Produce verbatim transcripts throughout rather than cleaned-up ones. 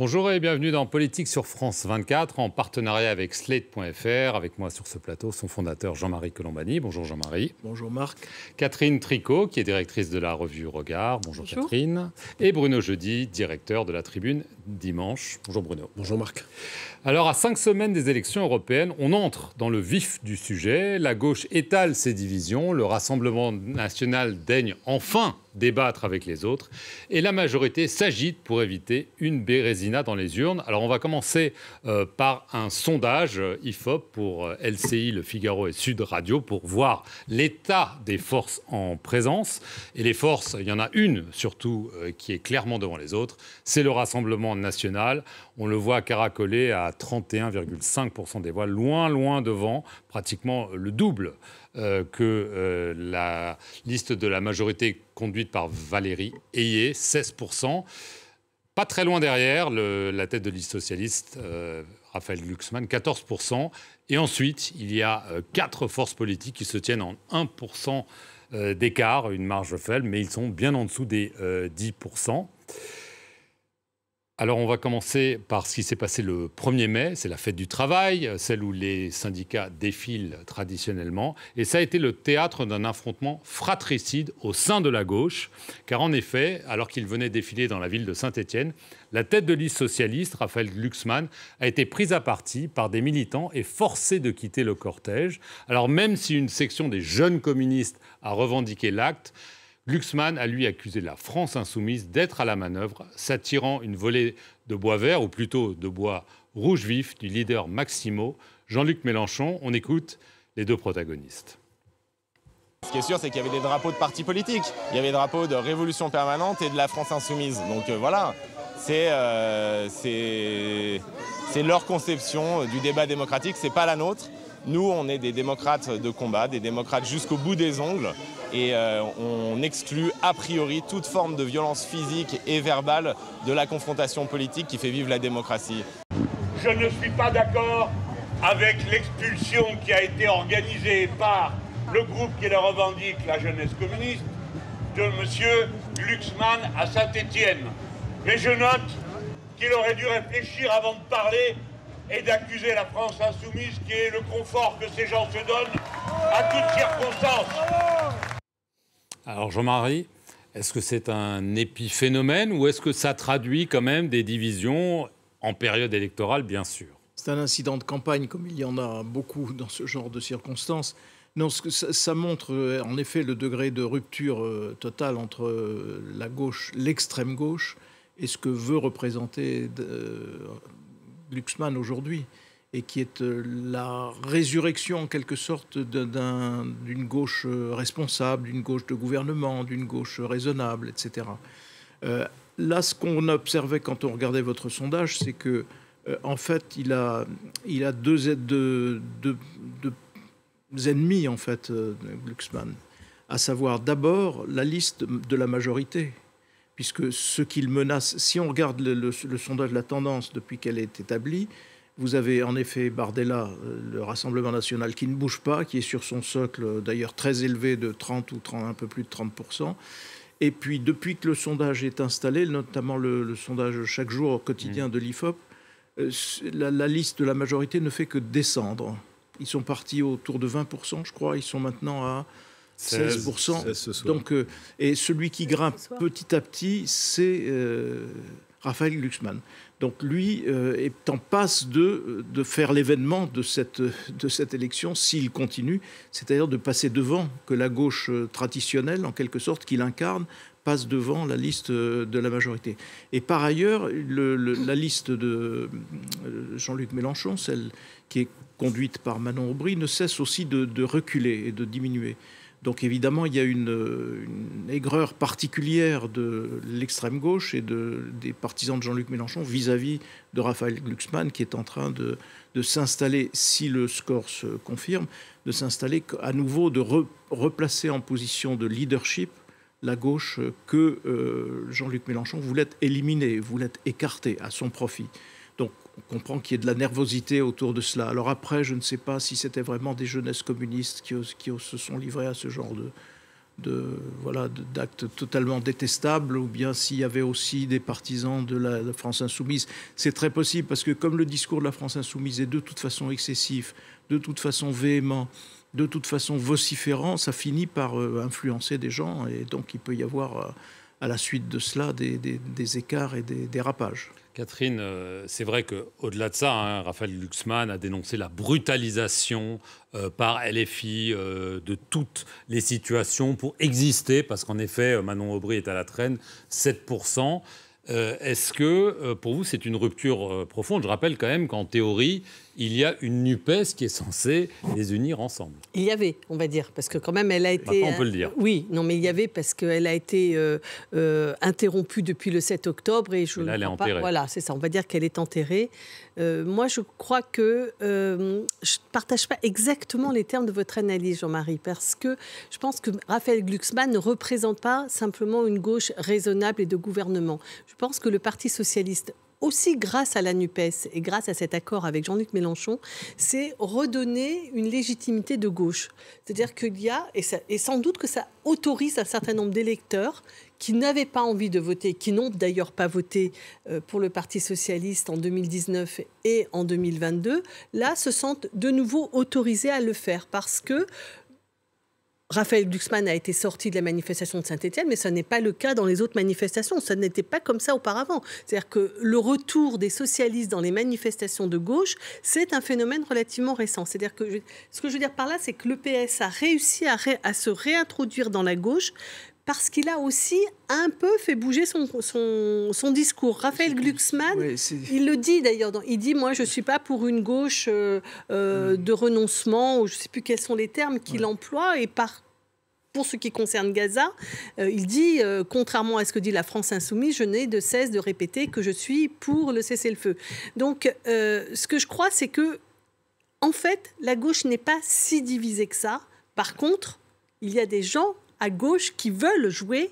Bonjour et bienvenue dans Politique sur France vingt-quatre en partenariat avec Slate point F R. Avec moi sur ce plateau, son fondateur Jean-Marie Colombani. Bonjour Jean-Marie. Bonjour Marc. Catherine Tricot, qui est directrice de la revue Regard. Bonjour, Bonjour Catherine. Et Bruno Jeudi, directeur de la Tribune Dimanche. Bonjour Bruno. Bonjour Marc. Alors, à cinq semaines des élections européennes, on entre dans le vif du sujet. La gauche étale ses divisions, le Rassemblement national daigne enfin débattre avec les autres, et la majorité s'agite pour éviter une bérésina dans les urnes. Alors on va commencer euh, par un sondage euh, I F O P pour euh, L C I, Le Figaro et Sud Radio pour voir l'état des forces en présence. Et les forces, il y en a une surtout euh, qui est clairement devant les autres, c'est le Rassemblement national. On le voit caracoler à trente et un virgule cinq pour cent des voix, loin, loin devant, pratiquement le double euh, que euh, la liste de la majorité conduite par Valérie Ayé, seize pour cent. Pas très loin derrière, le, la tête de liste socialiste, euh, Raphaël Glucksmann, quatorze pour cent. Et ensuite, il y a euh, quatre forces politiques qui se tiennent en un pour cent euh, d'écart, une marge faible, mais ils sont bien en dessous des euh, dix pour cent. Alors, on va commencer par ce qui s'est passé le premier mai. C'est la fête du travail, celle où les syndicats défilent traditionnellement. Et ça a été le théâtre d'un affrontement fratricide au sein de la gauche. Car en effet, alors qu'il venait défiler dans la ville de Saint-Étienne, la tête de liste socialiste, Raphaël Glucksmann, a été prise à partie par des militants et forcé de quitter le cortège. Alors, même si une section des jeunes communistes a revendiqué l'acte, Glucksmann a lui accusé la France insoumise d'être à la manœuvre, s'attirant une volée de bois vert, ou plutôt de bois rouge vif, du leader Maximo, Jean-Luc Mélenchon. On écoute les deux protagonistes. Ce qui est sûr, c'est qu'il y avait des drapeaux de partis politiques. Il y avait des drapeaux de Révolution permanente et de la France insoumise. Donc euh, voilà, c'est euh, c'est leur conception du débat démocratique, c'est pas la nôtre. Nous, on est des démocrates de combat, des démocrates jusqu'au bout des ongles. Et euh, on exclut a priori toute forme de violence physique et verbale de la confrontation politique qui fait vivre la démocratie. Je ne suis pas d'accord avec l'expulsion qui a été organisée par le groupe qui le revendique, la jeunesse communiste, de M. Glucksmann à Saint-Étienne. Mais je note qu'il aurait dû réfléchir avant de parler et d'accuser la France insoumise, qui est le confort que ces gens se donnent à toutes circonstances. Alors Jean-Marie, est-ce que c'est un épiphénomène ou est-ce que ça traduit quand même des divisions en période électorale, bien sûr? C'est un incident de campagne, comme il y en a beaucoup dans ce genre de circonstances. Non, ce que ça, ça montre en effet le degré de rupture euh, totale entre euh, la gauche, l'extrême gauche, et ce que veut représenter euh, Glucksmann aujourd'hui, et qui est la résurrection en quelque sorte d'un, d'une gauche responsable, d'une gauche de gouvernement, d'une gauche raisonnable, et cetera. Euh, là, ce qu'on observait quand on regardait votre sondage, c'est que euh, en fait, il a, il a deux, deux, deux, deux ennemis en fait, euh, Glucksmann, à savoir d'abord la liste de la majorité, puisque ce qu'il menace, si on regarde le, le, le sondage de la tendance depuis qu'elle est établie, vous avez en effet Bardella, le Rassemblement national, qui ne bouge pas, qui est sur son socle d'ailleurs très élevé de trente ou trente, un peu plus de trente pour cent. Et puis depuis que le sondage est installé, notamment le, le sondage chaque jour quotidien de l'I F O P, euh, la, la liste de la majorité ne fait que descendre. Ils sont partis autour de vingt pour cent, je crois. Ils sont maintenant à seize pour cent. seize ce soir. Donc, euh, et celui qui grimpe petit à petit, c'est euh, Raphaël Glucksmann. Donc lui euh, est en passe de, de faire l'événement de cette, de cette élection s'il continue, c'est-à-dire de passer devant, que la gauche traditionnelle, en quelque sorte, qu'il incarne, passe devant la liste de la majorité. Et par ailleurs, le, le, la liste de Jean-Luc Mélenchon, celle qui est conduite par Manon Aubry, ne cesse aussi de, de reculer et de diminuer. Donc évidemment, il y a une, une aigreur particulière de l'extrême gauche et de, des partisans de Jean-Luc Mélenchon vis-à-vis de Raphaël Glucksmann, qui est en train de, de s'installer, si le score se confirme, de s'installer à nouveau, de re, replacer en position de leadership la gauche que euh, Jean-Luc Mélenchon voulait éliminer, voulait écarter à son profit. Donc on comprend qu'il y ait de la nervosité autour de cela. Alors après, je ne sais pas si c'était vraiment des jeunesses communistes qui, qui se sont livrées à ce genre de, de, voilà, d'actes totalement détestables, ou bien s'il y avait aussi des partisans de la, la France insoumise. C'est très possible, parce que comme le discours de la France insoumise est de toute façon excessif, de toute façon véhément, de toute façon vociférant, ça finit par euh, influencer des gens, et donc il peut y avoir, euh, à la suite de cela, des, des, des écarts et des dérapages. Catherine, euh, c'est vrai qu'au-delà de ça, hein, Raphaël Glucksmann a dénoncé la brutalisation euh, par L F I euh, de toutes les situations pour exister, parce qu'en effet, Manon Aubry est à la traîne, sept pour cent. Euh, est-ce que, euh, pour vous, c'est une rupture euh, profonde? Je rappelle quand même qu'en théorie, il y a une NUPES qui est censée les unir ensemble. Il y avait, on va dire, parce que quand même, elle a été... Maintenant, on peut le dire. Euh, oui, non, mais il y avait parce qu'elle a été euh, euh, interrompue depuis le sept octobre. Et je et là, elle est pas, enterrée. voilà, c'est ça, on va dire qu'elle est enterrée. Euh, moi, je crois que euh, je ne partage pas exactement les termes de votre analyse, Jean-Marie, parce que je pense que Raphaël Glucksmann ne représente pas simplement une gauche raisonnable et de gouvernement. Je pense que le Parti socialiste, aussi grâce à la NUPES et grâce à cet accord avec Jean-Luc Mélenchon, c'est redonner une légitimité de gauche. C'est-à-dire qu'il y a, et, ça, et sans doute que ça autorise un certain nombre d'électeurs qui n'avaient pas envie de voter, qui n'ont d'ailleurs pas voté pour le Parti socialiste en deux mille dix-neuf et en deux mille vingt-deux, là se sentent de nouveau autorisés à le faire parce que Raphaël Glucksmann a été sorti de la manifestation de Saint-Étienne, mais ce n'est pas le cas dans les autres manifestations. Ça n'était pas comme ça auparavant. C'est-à-dire que le retour des socialistes dans les manifestations de gauche, c'est un phénomène relativement récent. C'est-à-dire que je, ce que je veux dire par là, c'est que l'E P S a réussi à, ré, à se réintroduire dans la gauche parce qu'il a aussi un peu fait bouger son, son, son discours. Raphaël Glucksmann, ouais, il le dit d'ailleurs, il dit « moi je ne suis pas pour une gauche euh, euh, de renoncement », ou je ne sais plus quels sont les termes qu'il ouais. emploie, et par pour ce qui concerne Gaza, euh, il dit, euh, contrairement à ce que dit la France insoumise, je n'ai de cesse de répéter que je suis pour le cessez-le-feu. Donc, euh, ce que je crois, c'est que, en fait, la gauche n'est pas si divisée que ça. Par contre, il y a des gens à gauche qui veulent jouer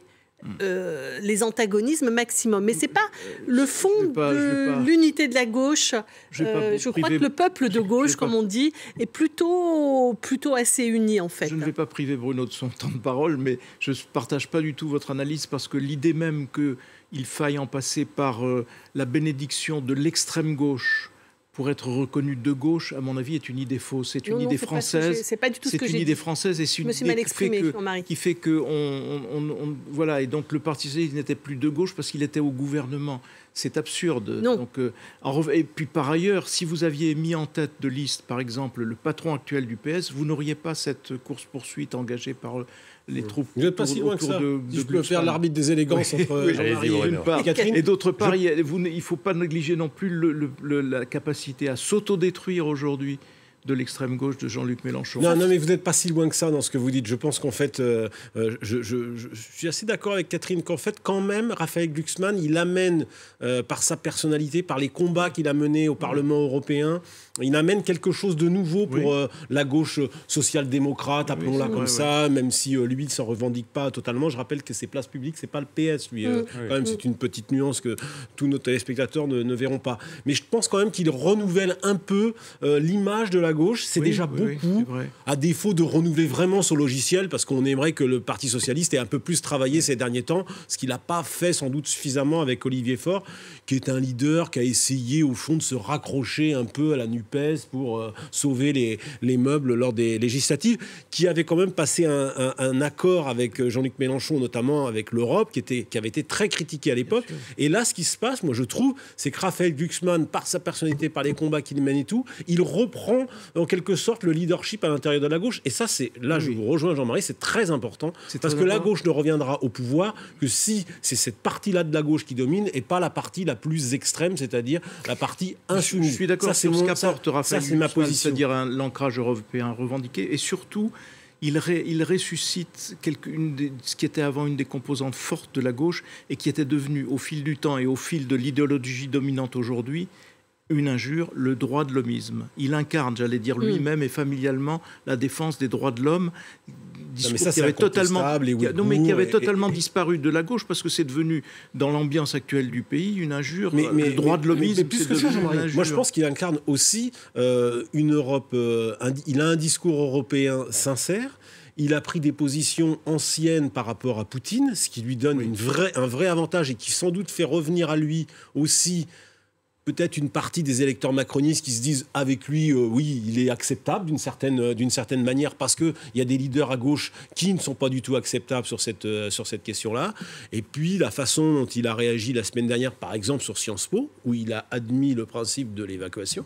Euh, les antagonismes maximum. Mais ce n'est pas le fond pas, de l'unité de la gauche. Je, euh, je crois que le peuple de gauche, comme pas... on dit, est plutôt, plutôt assez uni, en fait. Je ne vais pas priver Bruno de son temps de parole, mais je ne partage pas du tout votre analyse, parce que l'idée même qu'il faille en passer par euh, la bénédiction de l'extrême gauche pour être reconnu de gauche, à mon avis, est une idée fausse. C'est une non, idée non, française. C'est pas du tout ce que j'ai dit. C'est une idée française et c'est une idée qui fait que, qui fait que on, on, on, voilà. Et donc le Parti socialiste n'était plus de gauche parce qu'il était au gouvernement. C'est absurde. Non. Donc, euh, en, et puis par ailleurs, si vous aviez mis en tête de liste, par exemple, le patron actuel du P S, vous n'auriez pas cette course-poursuite engagée par les troupes. Vous n'êtes pas si loin que ça. De, de je peux faire l'arbitre des élégances oui, entre oui, Jean-Marie et Catherine. Et d'autre part, je... il ne faut pas négliger non plus le, le, le, la capacité à s'autodétruire aujourd'hui de l'extrême gauche de Jean-Luc Mélenchon. Non, non, mais vous n'êtes pas si loin que ça dans ce que vous dites. Je pense qu'en fait, euh, je, je, je, je suis assez d'accord avec Catherine qu'en fait, quand même, Raphaël Glucksmann, il amène euh, par sa personnalité, par les combats qu'il a menés au Parlement européen, il amène quelque chose de nouveau pour oui. euh, la gauche social-démocrate, appelons-la oui, comme vrai, ça, ouais. même si euh, lui, il ne s'en revendique pas totalement. Je rappelle que ses places publiques, ce n'est pas le P S, lui. Euh, mmh. Quand même, mmh. c'est une petite nuance que tous nos téléspectateurs ne, ne verront pas. Mais je pense quand même qu'il renouvelle un peu euh, l'image de la gauche. C'est oui, déjà oui, beaucoup, oui, à défaut de renouveler vraiment son logiciel, parce qu'on aimerait que le Parti socialiste ait un peu plus travaillé ces derniers temps, ce qu'il n'a pas fait sans doute suffisamment avec Olivier Faure, qui est un leader qui a essayé au fond de se raccrocher un peu à la NUPES pour euh, sauver les, les meubles lors des législatives, qui avait quand même passé un, un, un accord avec Jean-Luc Mélenchon, notamment avec l'Europe, qui, était, qui avait été très critiqué à l'époque. Et là, ce qui se passe, moi je trouve, c'est que Raphaël Glucksmann, par sa personnalité, par les combats qu'il mène et tout, il reprend en quelque sorte le leadership à l'intérieur de la gauche. Et ça, c'est là, oui. je vous rejoins Jean-Marie, c'est très important, c'est parce très que important. La gauche ne reviendra au pouvoir que si c'est cette partie-là de la gauche qui domine et pas la partie la plus extrême, c'est-à-dire la partie insoumise. Je suis d'accord ça, sur mon, ce qu'apporte Raphaël Glucksmann, c'est-à-dire un, l'ancrage européen revendiqué, et surtout, il, ré, il ressuscite quelque, une des, ce qui était avant une des composantes fortes de la gauche et qui était devenu, au fil du temps et au fil de l'idéologie dominante aujourd'hui, une injure, le droit de l'hommisme. Il incarne, j'allais dire lui-même mmh. et familialement, la défense des droits de l'homme, discours non, ça, qui avait totalement, qui, non, mais qui avait et, totalement et, disparu de la gauche, parce que c'est devenu, dans l'ambiance actuelle du pays, une injure. Mais, mais, le droit mais, de l'hommisme, mais, mais plus que ça, moi je pense qu'il incarne aussi euh, une Europe, euh, un, il a un discours européen sincère. il a pris des positions anciennes par rapport à Poutine, ce qui lui donne une vraie, un vrai avantage et qui sans doute fait revenir à lui aussi peut-être une partie des électeurs macronistes qui se disent avec lui, euh, oui, il est acceptable d'une certaine, euh, d'une certaine manière parce qu'il y a des leaders à gauche qui ne sont pas du tout acceptables sur cette, euh, sur cette question-là. Et puis la façon dont il a réagi la semaine dernière, par exemple sur Sciences Po, où il a admis le principe de l'évacuation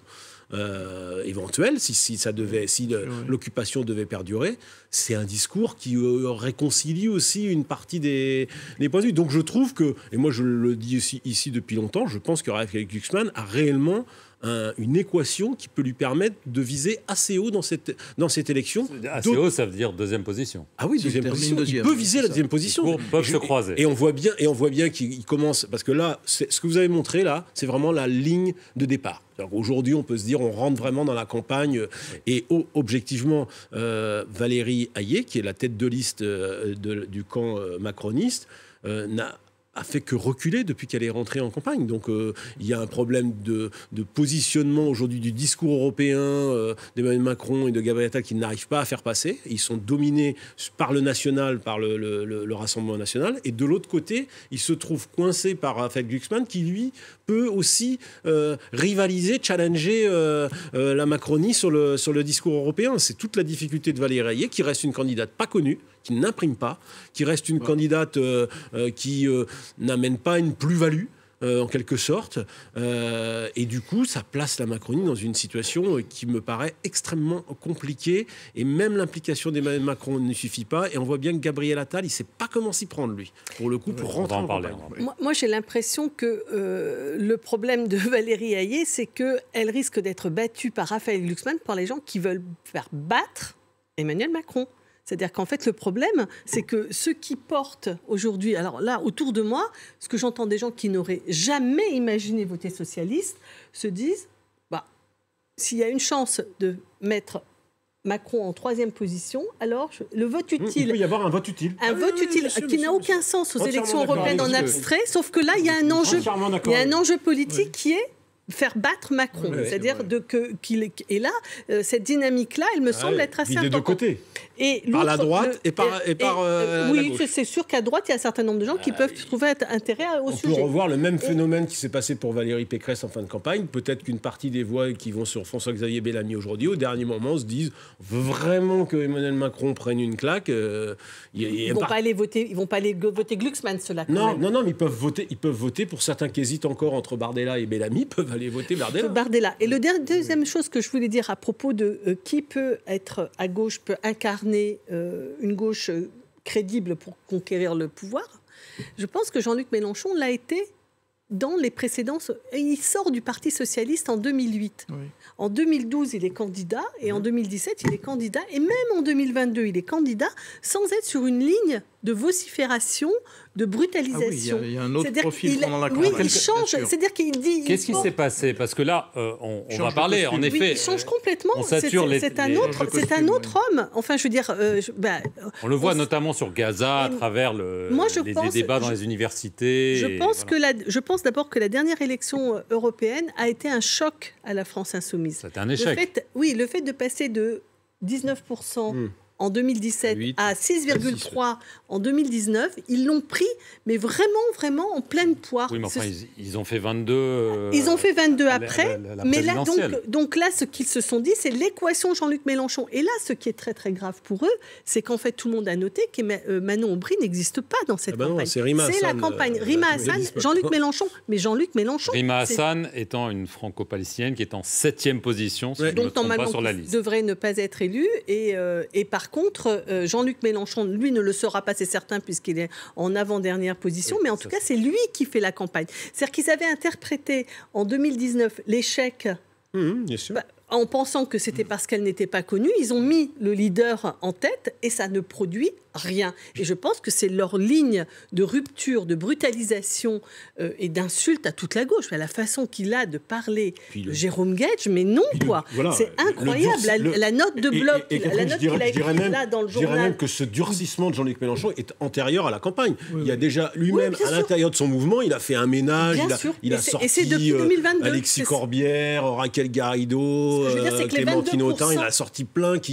euh, éventuelle, si, si, ça devait, si le, l'occupation devait perdurer, c'est un discours qui euh, réconcilie aussi une partie des, des points de vue. Donc je trouve que, et moi je le dis ici, ici depuis longtemps, je pense que Raphaël Glucksmann a réellement un, une équation qui peut lui permettre de viser assez haut dans cette, dans cette élection. Assez haut, ça veut dire deuxième position. Ah oui, deuxième position. Deuxième, il peut viser la deuxième position. Ils peuvent se croiser. Et on voit bien, et on voit bien qu'il commence, parce que là, c'est, ce que vous avez montré là, c'est vraiment la ligne de départ. Alors aujourd'hui, on peut se dire, on rentre vraiment dans la campagne. Et oh, objectivement, euh, Valérie Hayé, qui est la tête de liste euh, de, du camp euh, macroniste, euh, n'a a fait que reculer depuis qu'elle est rentrée en campagne. Donc euh, il y a un problème de, de positionnement aujourd'hui du discours européen euh, d'Emmanuel Macron et de Gabriel Attal qu'ils n'arrivent pas à faire passer. Ils sont dominés par le national, par le, le, le, le Rassemblement national. Et de l'autre côté, ils se trouvent coincés par Raphaël Glucksmann qui, lui, peut aussi euh, rivaliser, challenger euh, euh, la Macronie sur le, sur le discours européen. C'est toute la difficulté de Valérie Hayé, qui reste une candidate pas connue, qui n'imprime pas, qui reste une ouais. candidate euh, euh, qui euh, n'amène pas une plus-value, euh, en quelque sorte. Euh, et du coup, ça place la Macronie dans une situation qui me paraît extrêmement compliquée. Et même l'implication d'Emmanuel Macron ne suffit pas. Et on voit bien que Gabriel Attal, il ne sait pas comment s'y prendre, lui, pour le coup, pour ouais, rentrer en parler, campagne. Moi, moi, j'ai l'impression que euh, le problème de Valérie Hayé, c'est qu'elle risque d'être battue par Raphaël Glucksmann par les gens qui veulent faire battre Emmanuel Macron. C'est-à-dire qu'en fait, le problème, c'est que ceux qui portent aujourd'hui... Alors là, autour de moi, ce que j'entends des gens qui n'auraient jamais imaginé voter socialiste se disent, bah, s'il y a une chance de mettre Macron en troisième position, alors je, le vote utile... Il peut y avoir un vote utile. Un ah, vote oui, utile oui, qui n'a aucun sens aux élections européennes en abstrait, sauf que là, il y a un enjeu, il y a un enjeu politique oui. qui est faire battre Macron, oui, c'est-à-dire de que qu'il et là euh, cette dynamique-là, elle me semble ouais, être assez importante. Des deux côtés. Et par la droite le, et par et, et par euh, oui, la gauche. C'est sûr qu'à droite, il y a un certain nombre de gens qui ah, peuvent oui. trouver intérêt au on sujet. On peut revoir le même phénomène et... qui s'est passé pour Valérie Pécresse en fin de campagne. Peut-être qu'une partie des voix qui vont sur François-Xavier Bellamy aujourd'hui, au dernier moment, se disent on veut vraiment que Emmanuel Macron prenne une claque. Euh, il, il ils vont par... pas aller voter, ils vont pas aller voter Glucksmann, cela. Non, même. non, non, mais ils peuvent voter, ils peuvent voter pour certains qui hésitent encore entre Bardella et Bellamy, peuvent aller voter Bardella. Bardella. Et le deuxième chose que je voulais dire à propos de euh, qui peut être à gauche, peut incarner euh, une gauche euh, crédible pour conquérir le pouvoir, je pense que Jean-Luc Mélenchon l'a été dans les précédents. Il sort du Parti socialiste en deux mille huit. Oui. En deux mille douze, il est candidat, et en deux mille dix-sept, il est candidat, et même en deux mille vingt-deux, il est candidat, sans être sur une ligne de vocifération, de brutalisation. Ah oui, il y, y a un autre profil il, pendant la campagne. Oui, il change, c'est-à-dire qu'il dit... Qu'est-ce qui s'est passé? Parce que là, euh, on, on va parler, en effet... Oui, il change complètement, on c'est, les, c'est, un, les, autre, les c'est un autre homme. Enfin, je veux dire... Euh, je, bah, on le voit on, notamment sur Gaza, à travers le, moi, je les, pense, les débats dans je, les universités. Je pense, voilà. que la, je pense d'abord que la dernière élection européenne a été un choc à la France insoumise. C'était un échec. Le fait, oui, le fait de passer de dix-neuf pour cent mmh. en deux mille dix-sept huit, à six virgule trois en deux mille dix-neuf, ils l'ont pris, mais vraiment, vraiment en pleine poire. Oui, mais enfin, ils, ils ont fait vingt-deux... Euh, ils ont fait vingt-deux après, la, la, la mais là, donc, donc là, ce qu'ils se sont dit, c'est l'équation Jean-Luc Mélenchon. Et là, ce qui est très, très grave pour eux, c'est qu'en fait, tout le monde a noté que euh, Manon Aubry n'existe pas dans cette ah ben campagne. Non, c'est Rima c'est Hassan, la campagne. Euh, Rima Hassan, Jean-Luc Mélenchon. Mais Jean-Luc Mélenchon... Rima Hassan c'est... étant une franco-palestinienne qui est en septième position, si ouais. je ne me trompe pas, sur la liste. Devrait ne pas être élu. Et, euh, et par contre... Euh, Jean-Luc Mélenchon, lui, ne le sera pas, c'est certain, puisqu'il est en avant-dernière position, oui, mais en tout cas, c'est lui qui fait la campagne. C'est-à-dire qu'ils avaient interprété en deux mille dix-neuf l'échec... Mmh, bien sûr. Bah, en pensant que c'était parce qu'elle n'était pas connue, ils ont mis le leader en tête et ça ne produit rien. Et je pense que c'est leur ligne de rupture, de brutalisation euh, et d'insulte à toute la gauche. La façon qu'il a de parler de Jérôme Gage, mais non, quoi. Le, voilà, c'est incroyable. Le, le, la, la note de bloc, et, et, et la note qu'il a écrite même, là dans le journal. Je dirais même que ce durcissement de Jean-Luc Mélenchon est antérieur à la campagne. Oui, il y a déjà lui-même, oui, à l'intérieur de son mouvement, il a fait un ménage, bien il a, sûr. il a sorti et c'est depuis deux mille vingt-deux, Alexis Corbière, Raquel Garrido, euh, Clémentine Autain, il a sorti plein qui...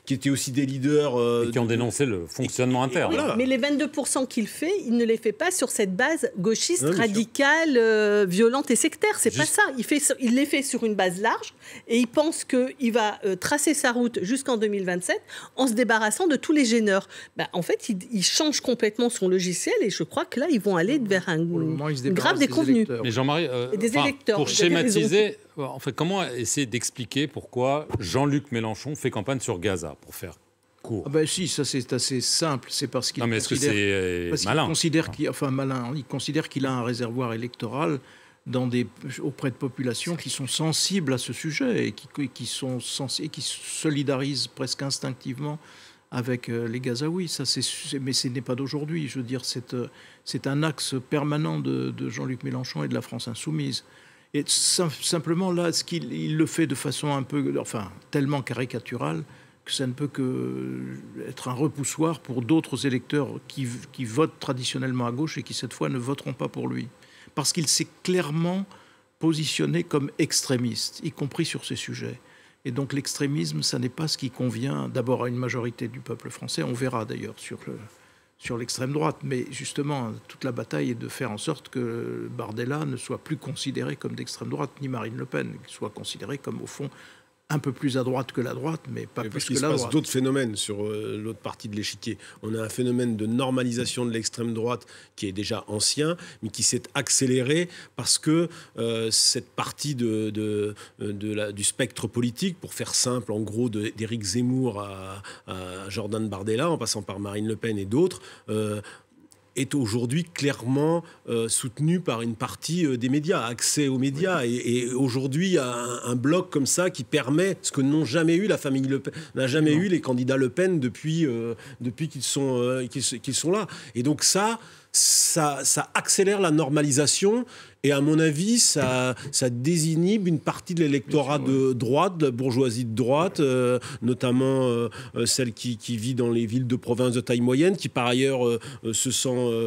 qui étaient aussi des leaders... Euh, et qui ont dénoncé le fonctionnement interne. Oui, voilà. Mais les vingt-deux pour cent qu'il fait, il ne les fait pas sur cette base gauchiste, non, radicale, euh, violente et sectaire. C'est Juste... pas ça. Il, fait, il les fait sur une base large et il pense qu'il va euh, tracer sa route jusqu'en deux mille vingt-sept en se débarrassant de tous les gêneurs. Ben, en fait, il, il change complètement son logiciel et je crois que là, ils vont aller vers un moment, grave déconvenu. Mais Jean-Marie, euh, pour schématiser, en fait, comment essayer d'expliquer pourquoi Jean-Luc Mélenchon fait campagne sur Gaza, pour faire court? Ah ben si, ça c'est assez simple. C'est parce qu'il non, mais est-ce que c'est parce malin? qu'il considère qu'il, enfin malin, il considère qu'il a un réservoir électoral dans des, auprès de populations qui sont sensibles à ce sujet et qui, qui sont sens, et qui solidarisent presque instinctivement avec les Gazaouis. Ça, c'est, mais ce n'est pas d'aujourd'hui. Je veux dire, c'est, c'est un axe permanent de, de Jean-Luc Mélenchon et de la France insoumise. Et simplement là, ce qu'il il le fait de façon un peu, enfin, tellement caricaturale que ça ne peut que être un repoussoir pour d'autres électeurs qui, qui votent traditionnellement à gauche et qui cette fois ne voteront pas pour lui, parce qu'il s'est clairement positionné comme extrémiste, y compris sur ces sujets. Et donc l'extrémisme, ça n'est pas ce qui convient d'abord à une majorité du peuple français. On verra d'ailleurs sur le sur l'extrême droite, mais justement, toute la bataille est de faire en sorte que Bardella ne soit plus considéré comme d'extrême droite, ni Marine Le Pen, qu'il soit considéré comme, au fond, un peu plus à droite que la droite, mais pas mais plus que la droite. Il se passe d'autres phénomènes sur euh, l'autre partie de l'échiquier. On a un phénomène de normalisation de l'extrême droite qui est déjà ancien, mais qui s'est accéléré parce que euh, cette partie de, de, de la, du spectre politique, pour faire simple, en gros, d'Éric Zemmour à, à Jordan Bardella, en passant par Marine Le Pen et d'autres, euh, est aujourd'hui clairement euh, soutenu par une partie euh, des médias, accès aux médias. Oui. Et, et aujourd'hui, il y a un, un bloc comme ça qui permet, ce que n'ont jamais eu la famille Le Pen, n'a jamais non. eu les candidats Le Pen depuis, euh, depuis qu'ils sont, euh, qu'ils, qu'ils sont là. Et donc ça, ça, ça accélère la normalisation. Et à mon avis, ça, ça désinhibe une partie de l'électorat de droite, de la bourgeoisie de droite, euh, notamment euh, celle qui, qui vit dans les villes de province de taille moyenne, qui par ailleurs euh, se sent euh,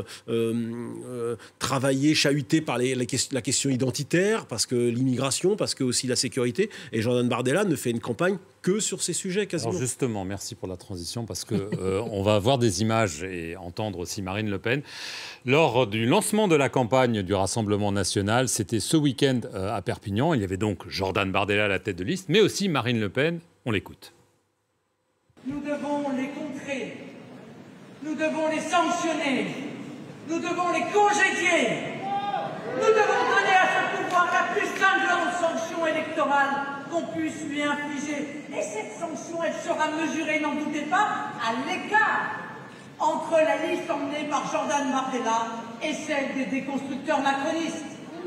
euh, travaillée, chahutée par les, la, la question identitaire, parce que l'immigration, parce que aussi la sécurité. Et Jordan Bardella ne fait une campagne que sur ces sujets, quasiment. Alors justement, merci pour la transition, parce qu'on euh, va voir des images et entendre aussi Marine Le Pen. Lors du lancement de la campagne du Rassemblement national, c'était ce week-end euh, à Perpignan. Il y avait donc Jordan Bardella à la tête de liste, mais aussi Marine Le Pen. On l'écoute. Nous devons les contrer. Nous devons les sanctionner. Nous devons les congédier. Nous devons donner à ce pouvoir la plus cinglante sanction électorale qu'on puisse lui infliger. Et cette sanction, elle sera mesurée, n'en doutez pas, à l'écart entre la liste emmenée par Jordan Bardella et celle des déconstructeurs macronistes.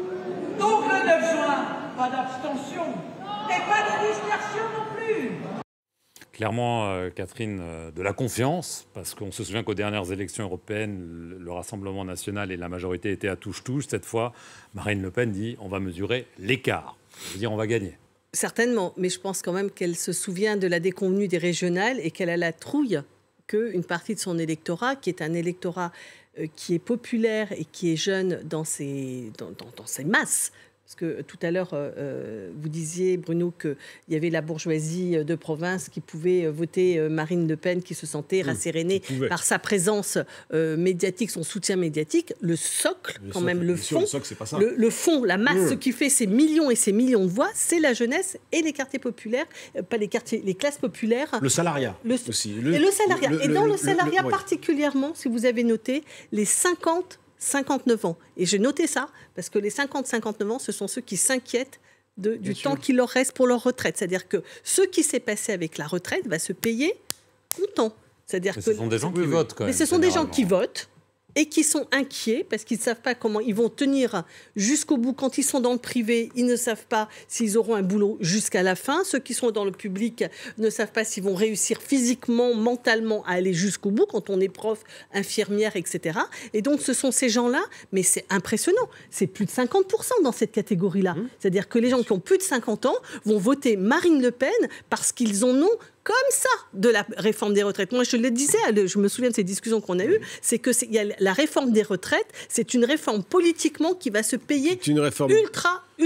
Donc le neuf juin, pas d'abstention et pas de dispersion non plus. Clairement, euh, Catherine, euh, de la confiance, parce qu'on se souvient qu'aux dernières élections européennes, le, le Rassemblement national et la majorité étaient à touche-touche. Cette fois, Marine Le Pen dit on va mesurer l'écart. Ça veut dire on va gagner. Certainement, mais je pense quand même qu'elle se souvient de la déconvenue des régionales et qu'elle a la trouille qu'une partie de son électorat, qui est un électorat euh, qui est populaire et qui est jeune dans ses, dans, dans, dans ses masses. Parce que tout à l'heure, euh, vous disiez, Bruno, qu'il y avait la bourgeoisie de province qui pouvait voter Marine Le Pen, qui se sentait rassérénée mmh, par sa présence euh, médiatique, son soutien médiatique. Le socle, le quand socle, même, le fond, sûr, le, socle, pas ça. Le, le fond, la masse, mmh. ce qui fait ces millions et ces millions de voix, c'est la jeunesse et les quartiers populaires, euh, pas les quartiers, les classes populaires. Le salariat le, aussi. Le, et le salariat. Le, et dans le, le salariat le, particulièrement, si vous avez noté, les cinquante cinquante-neuf ans. Et j'ai noté ça, parce que les cinquante cinquante-neuf ans, ce sont ceux qui s'inquiètent de, du Bien temps sûr. Qu'il leur reste pour leur retraite. C'est-à-dire que ce qui s'est passé avec la retraite va se payer content. C'est-à-dire Mais que ce sont des gens qui oui, votent, quand même. Mais ce sont des gens qui votent et qui sont inquiets parce qu'ils ne savent pas comment ils vont tenir jusqu'au bout. Quand ils sont dans le privé, ils ne savent pas s'ils auront un boulot jusqu'à la fin. Ceux qui sont dans le public ne savent pas s'ils vont réussir physiquement, mentalement à aller jusqu'au bout quand on est prof, infirmière, et cetera. Et donc, ce sont ces gens-là, mais c'est impressionnant. C'est plus de cinquante pour cent dans cette catégorie-là. Mmh. C'est-à-dire que les gens qui ont plus de cinquante ans vont voter Marine Le Pen parce qu'ils en ont comme ça de la réforme des retraites. Moi, je le disais, je me souviens de ces discussions qu'on a eues, c'est que c'est, y a la réforme des retraites, c'est une réforme politiquement qui va se payer une réforme... ultra, ultra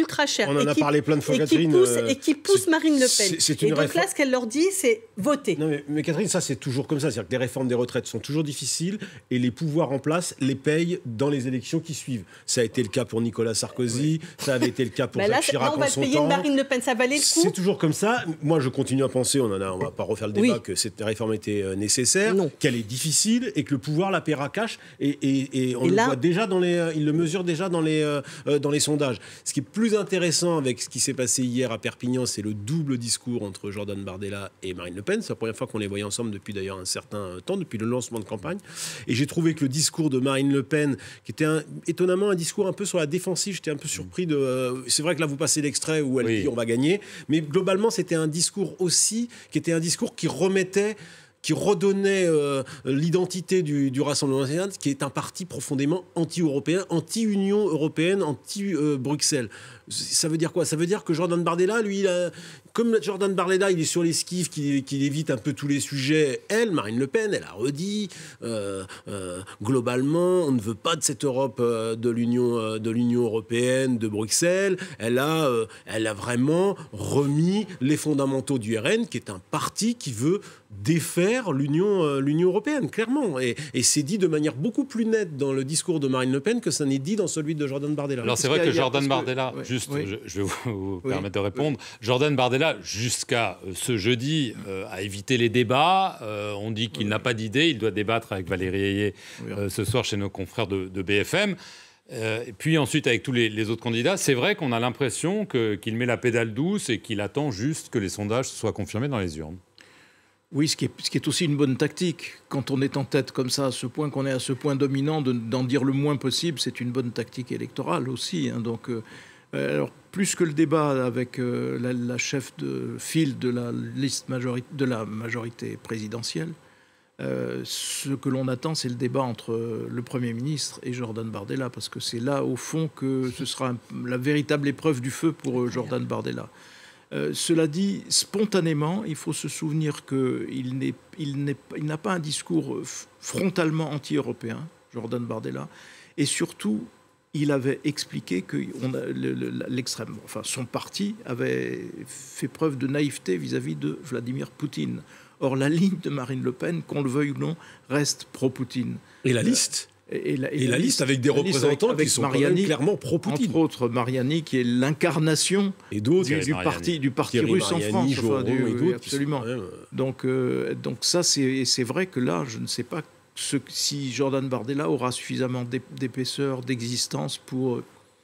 ultra cher. On en a qui, parlé plein de fois, et Catherine. Qui pousse, euh, et qui pousse Marine Le Pen. C'est, c'est une et donc réforme... là, ce qu'elle leur dit, c'est voter. Non, mais, mais Catherine, ça, c'est toujours comme ça. C'est-à-dire que les réformes des retraites sont toujours difficiles et les pouvoirs en place les payent dans les élections qui suivent. Ça a été le cas pour Nicolas Sarkozy, oui. ça avait été le cas pour bah Jacques là, Chirac là, on va en son payer temps. Marine Le Pen, ça valait le coup. C'est toujours comme ça. Moi, je continue à penser, on en a, on va pas refaire le débat, oui. que cette réforme était nécessaire, non. qu'elle est difficile et que le pouvoir la paiera cash. Et, et, et on et le là... voit déjà dans les, il le mesure déjà dans les, euh, dans les sondages. Ce qui est plus intéressant avec ce qui s'est passé hier à Perpignan, c'est le double discours entre Jordan Bardella et Marine Le Pen. C'est la première fois qu'on les voyait ensemble depuis d'ailleurs un certain temps, depuis le lancement de campagne. Et j'ai trouvé que le discours de Marine Le Pen, qui était un, étonnamment un discours un peu sur la défensive, j'étais un peu surpris de... Euh, c'est vrai que là, vous passez l'extrait où elle oui. dit on va gagner, mais globalement, c'était un discours aussi qui était un discours qui remettait... qui redonnait euh, l'identité du, du Rassemblement national, qui est un parti profondément anti-européen, anti-Union européenne, anti-Bruxelles. Ça veut dire quoi ? Ça veut dire que Jordan Bardella, lui, il a, comme Jordan Bardella, il est sur l'esquive, qu'il, qu'il évite un peu tous les sujets. Elle, Marine Le Pen, elle a redit, euh, euh, globalement, on ne veut pas de cette Europe euh, de, l'Union, euh, de l'Union européenne, de Bruxelles. Elle a, euh, elle a vraiment remis les fondamentaux du R N, qui est un parti qui veut défaire l'Union, euh, l'Union européenne, clairement. Et, et c'est dit de manière beaucoup plus nette dans le discours de Marine Le Pen que ça n'est dit dans celui de Jordan Bardella. Alors c'est vrai que Jordan Bardella, que... Ouais. juste, oui. je, je vais vous, vous oui. permettre de répondre, oui. Jordan Bardella, jusqu'à ce jeudi, euh, a évité les débats. Euh, on dit qu'il oui. n'a pas d'idée, il doit débattre avec Valérie Ayé oui. euh, ce soir chez nos confrères de, de B F M. Euh, et puis ensuite avec tous les, les autres candidats, c'est vrai qu'on a l'impression que, qu'il met la pédale douce et qu'il attend juste que les sondages soient confirmés dans les urnes. Oui, ce qui, est, ce qui est aussi une bonne tactique. Quand on est en tête comme ça, à ce point, qu'on est à ce point dominant, de, d'en dire le moins possible, c'est une bonne tactique électorale aussi. Hein. Donc, euh, alors, plus que le débat avec euh, la, la chef de file de la liste majorité, de la majorité présidentielle, euh, ce que l'on attend, c'est le débat entre le Premier ministre et Jordan Bardella, parce que c'est là, au fond, que ce sera un, la véritable épreuve du feu pour euh, Jordan Bardella. Euh, cela dit, spontanément, il faut se souvenir qu'il n'est, il n'est, il n'a pas un discours frontalement anti-européen, Jordan Bardella, et surtout, il avait expliqué que on a, le, le, l'extrême, enfin, son parti avait fait preuve de naïveté vis-à-vis de Vladimir Poutine. Or, la ligne de Marine Le Pen, qu'on le veuille ou non, reste pro-Poutine. Et la liste Et la, et et la, la liste avec des représentants avec, avec qui sont Mariani, clairement pro-Poutine. Entre autres, Mariani, qui est l'incarnation et d'autres, du, du parti, du parti russe Mariani, en France. Enfin, du, et oui, absolument. Sont, euh... Donc, euh, donc ça, c'est, c'est vrai que là, je ne sais pas ce, si Jordan Bardella aura suffisamment d'épaisseur, d'existence pour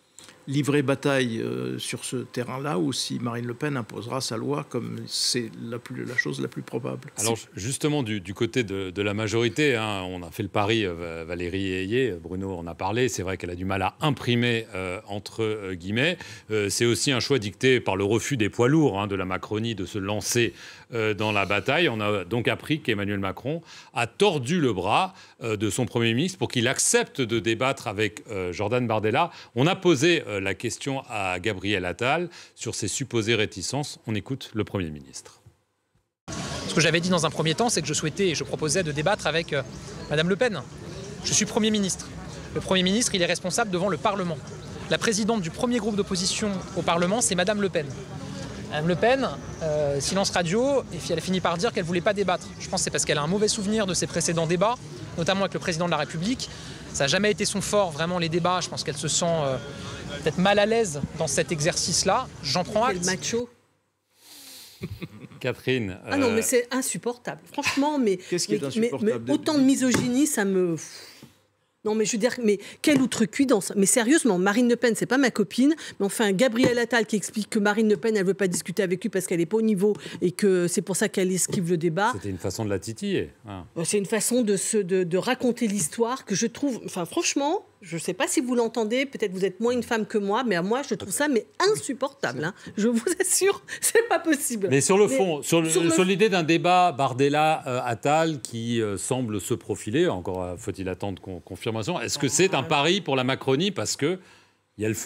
livrer bataille euh, sur ce terrain-là, ou si Marine Le Pen imposera sa loi, comme c'est la, plus, la chose la plus probable. Alors justement, du, du côté de, de la majorité, hein, on a fait le pari, euh, Valérie Ayé, Bruno en a parlé, c'est vrai qu'elle a du mal à imprimer, euh, entre euh, guillemets. Euh, c'est aussi un choix dicté par le refus des poids lourds, hein, de la Macronie de se lancer euh, dans la bataille. On a donc appris qu'Emmanuel Macron a tordu le bras euh, de son Premier ministre pour qu'il accepte de débattre avec euh, Jordan Bardella. On a posé euh, la question à Gabriel Attal sur ses supposées réticences. On écoute le Premier ministre. Ce que j'avais dit dans un premier temps, c'est que je souhaitais et je proposais de débattre avec euh, Madame Le Pen. Je suis Premier ministre. Le Premier ministre, il est responsable devant le Parlement. La présidente du premier groupe d'opposition au Parlement, c'est Madame Le Pen. Madame Le Pen, euh, silence radio, et puis elle a fini par dire qu'elle ne voulait pas débattre. Je pense que c'est parce qu'elle a un mauvais souvenir de ses précédents débats, notamment avec le président de la République. Ça n'a jamais été son fort, vraiment, les débats. Je pense qu'elle se sent euh, peut-être mal à l'aise dans cet exercice-là. J'en prends acte. Quel macho. Catherine. Ah non, mais c'est insupportable. Franchement, mais, Qu'est-ce qui est mais, insupportable mais, mais autant de misogynie, ça me... Non, mais je veux dire, mais quelle outrecuidance. Mais sérieusement, Marine Le Pen, c'est pas ma copine. Mais enfin, Gabriel Attal qui explique que Marine Le Pen, elle veut pas discuter avec lui parce qu'elle est pas au niveau et que c'est pour ça qu'elle esquive le débat. C'était une façon de la titiller. Ah. C'est une façon de, se, de, de raconter l'histoire que je trouve... Enfin, franchement, je sais pas si vous l'entendez, peut-être vous êtes moins une femme que moi, mais à moi, je trouve ça mais insupportable. Hein. Je vous assure, c'est pas possible. Mais sur le fond, mais, sur, le, sur, le... sur l'idée d'un débat Bardella-Attal euh, qui euh, semble se profiler, encore euh, faut-il attendre con- confirmation, est-ce que c'est un pari pour la Macronie parce qu'il y a le feu au lac ?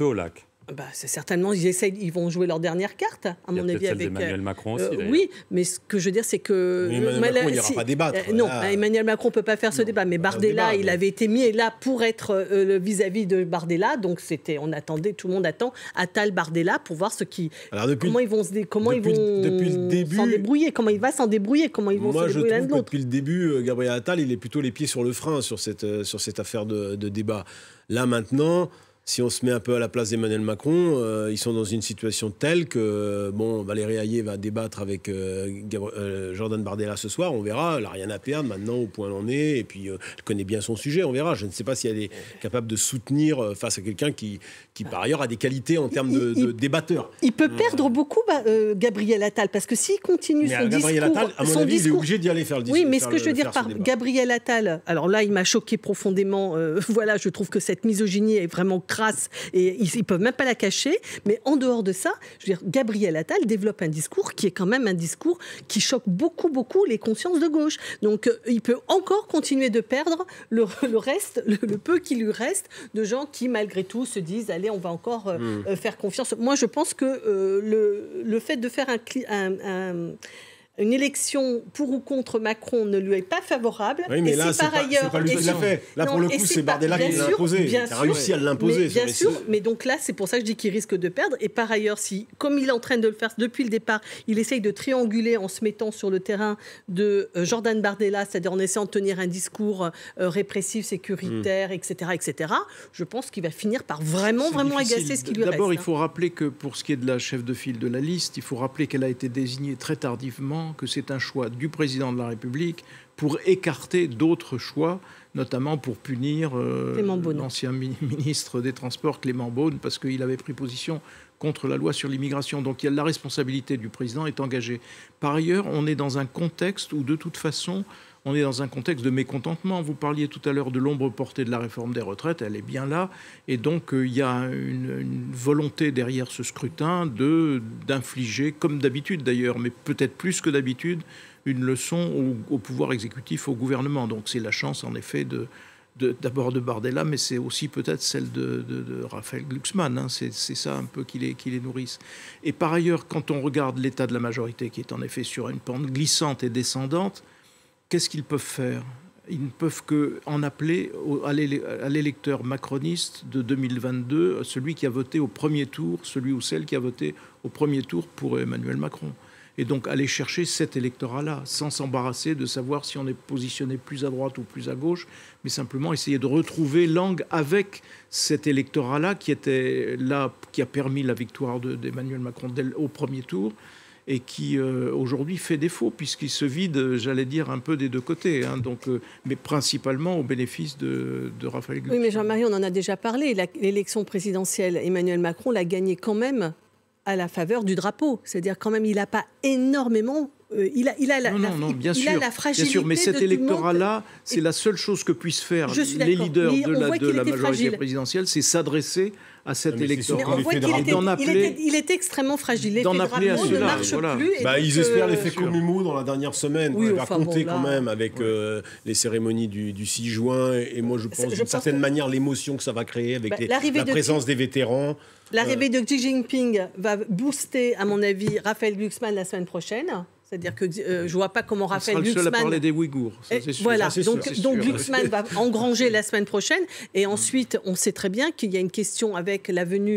Bah, c'est certainement, ils, essayent, ils vont jouer leur dernière carte, à mon avis. Celle avec Emmanuel Macron aussi, euh, Oui, mais ce que je veux dire, c'est que... Mais Emmanuel Macron, il n'ira si, pas débattre. Euh, non, là. Emmanuel Macron ne peut pas faire ce non, débat, mais Bardella, débat, il mais... avait été mis là pour être euh, vis-à-vis de Bardella, donc c'était, on attendait, tout le monde attend Attal Bardella pour voir ce qui, Alors depuis, comment ils vont, se dé, comment depuis, ils vont depuis le début, s'en débrouiller, comment il va s'en débrouiller, comment ils vont moi, se débrouiller l'un de l'autre. Depuis le début, Gabriel Attal, il est plutôt les pieds sur le frein sur cette, sur cette affaire de, de débat. Là, maintenant... Si on se met un peu à la place d'Emmanuel Macron, euh, ils sont dans une situation telle que bon, Valérie Hayé va débattre avec euh, Gabri- euh, Jordan Bardella ce soir, on verra, elle n'a rien à perdre maintenant au point où elle en est, et puis euh, elle connaît bien son sujet, on verra. Je ne sais pas si elle est capable de soutenir euh, face à quelqu'un qui, qui, par ailleurs, a des qualités en termes de, de débatteur. Il peut perdre beaucoup, bah, euh, Gabriel Attal, parce que s'il continue mais son Gabriel discours... Attal, à mon son avis, discours, il est obligé d'y aller faire le discours. Oui, mais ce que je veux dire par Gabriel Attal, alors là, il m'a choqué profondément, euh, voilà, je trouve que cette misogynie est vraiment crasse, et ils ne peuvent même pas la cacher, mais en dehors de ça, je veux dire, Gabriel Attal développe un discours qui est quand même un discours qui choque beaucoup, beaucoup les consciences de gauche. Donc, euh, il peut encore continuer de perdre le, le reste, le, le peu qui lui reste de gens qui, malgré tout, se disent, allez, on va encore euh, mmh. euh, faire confiance. Moi, je pense que euh, le, le fait de faire un... un, un une élection pour ou contre Macron ne lui est pas favorable. Oui, mais et là, si c'est par pas, ailleurs, c'est pas lui qui l'a fait. Là, non, pour le coup, c'est Bardella qui l'a imposé. Il a réussi à l'imposer. Mais, bien sûr, mais donc là, c'est pour ça que je dis qu'il risque de perdre. Et par ailleurs, si, comme il est en train de le faire depuis le départ, il essaye de trianguler en se mettant sur le terrain de euh, Jordan Bardella, c'est-à-dire en essayant de tenir un discours euh, répressif, sécuritaire, mmh. et cetera, et cetera, je pense qu'il va finir par vraiment, c'est vraiment difficile. agacer ce qui lui D'abord, reste. D'abord, il faut rappeler que pour ce qui est de la chef de file de la liste, il faut rappeler qu'elle a été désignée très tardivement, que c'est un choix du président de la République pour écarter d'autres choix, notamment pour punir euh, l'ancien ministre des Transports, Clément Beaune, parce qu'il avait pris position contre la loi sur l'immigration. Donc il y a la responsabilité du président est engagée. Par ailleurs, on est dans un contexte où, de toute façon, on est dans un contexte de mécontentement. Vous parliez tout à l'heure de l'ombre portée de la réforme des retraites, elle est bien là. Et donc, euh, il y a une, une volonté derrière ce scrutin de, d'infliger, comme d'habitude d'ailleurs, mais peut-être plus que d'habitude, une leçon au, au pouvoir exécutif, au gouvernement. Donc c'est la chance, en effet, de, de, d'abord de Bardella, mais c'est aussi peut-être celle de, de, de Raphaël Glucksmann. Hein. C'est, c'est ça un peu qui les, qui les nourrissent. Et par ailleurs, quand on regarde l'état de la majorité, qui est en effet sur une pente glissante et descendante, qu'est-ce qu'ils peuvent faire ? Ils ne peuvent qu'en appeler à l'électeur macroniste de deux mille vingt-deux, celui qui a voté au premier tour, celui ou celle qui a voté au premier tour pour Emmanuel Macron. Et donc aller chercher cet électorat-là, sans s'embarrasser de savoir si on est positionné plus à droite ou plus à gauche, mais simplement essayer de retrouver l'angle avec cet électorat-là qui était là, qui a permis la victoire de, d'Emmanuel Macron au premier tour, et qui euh, aujourd'hui fait défaut puisqu'il se vide, j'allais dire, un peu des deux côtés, hein, donc, euh, mais principalement au bénéfice de, de Raphaël Glucksmann. Oui, mais Jean-Marie, on en a déjà parlé. La, l'élection présidentielle, Emmanuel Macron l'a gagnée quand même à la faveur du drapeau. C'est-à-dire quand même, il n'a pas énormément... Euh, il, a, il, a la, non, la, non, non, bien il sûr, a la fragilité bien sûr, mais cet de électorat-là, c'est la seule chose que puissent faire les leaders de la, de la majorité fragile. présidentielle, c'est s'adresser à cet mais électorat. Mais on voit qu'il était, il, était, il était extrêmement fragile. L'effet drapeau ne marche voilà. plus. Bah, ils espèrent l'effet Komumu dans la dernière semaine. Oui, on va enfin, compter bon, quand même avec ouais. euh, les cérémonies du, du six juin. Et, et moi, je pense d'une certaine que... manière l'émotion que ça va créer avec bah, les, la présence de... des vétérans. L'arrivée euh... de Xi Jinping va booster, à mon avis, Raphaël Glucksmann la semaine prochaine. C'est-à-dire que euh, je ne vois pas comment Raphaël Glucksmann... On sera le seul à parler des Ouïghours, ça, c'est sûr. Voilà, ça, c'est donc, sûr, donc sûr. Glucksmann va engranger la semaine prochaine. Et ensuite, on sait très bien qu'il y a une question avec la venue